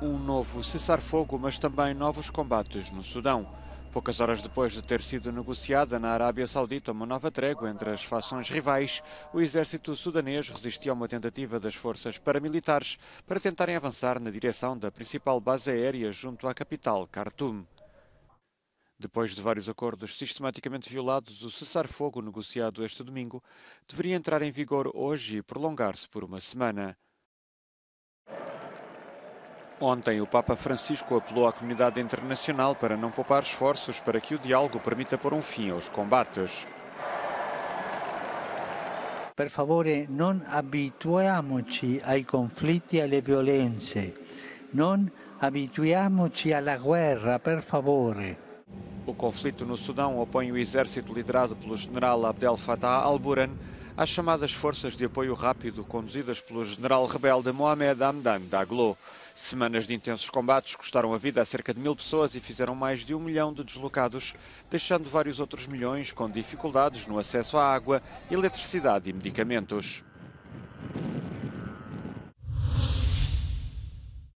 Um novo cessar-fogo, mas também novos combates no Sudão. Poucas horas depois de ter sido negociada na Arábia Saudita uma nova trégua entre as fações rivais, o exército sudanês resistiu a uma tentativa das forças paramilitares para tentarem avançar na direção da principal base aérea junto à capital, Khartoum. Depois de vários acordos sistematicamente violados, o cessar-fogo negociado este domingo deveria entrar em vigor hoje e prolongar-se por uma semana. Ontem, o Papa Francisco apelou à comunidade internacional para não poupar esforços para que o diálogo permita pôr um fim aos combates. Per favore, non abituiamoci ai conflitti e alle violenze. Non abituiamoci alla guerra, per favore. O conflito no Sudão opõe o exército liderado pelo general Abdel Fattah al-Burhan às chamadas forças de apoio rápido conduzidas pelo general rebelde Mohamed Hamdan Daglo. Semanas de intensos combates custaram a vida a cerca de 1000 pessoas e fizeram mais de 1 milhão de deslocados, deixando vários outros milhões com dificuldades no acesso à água, eletricidade e medicamentos.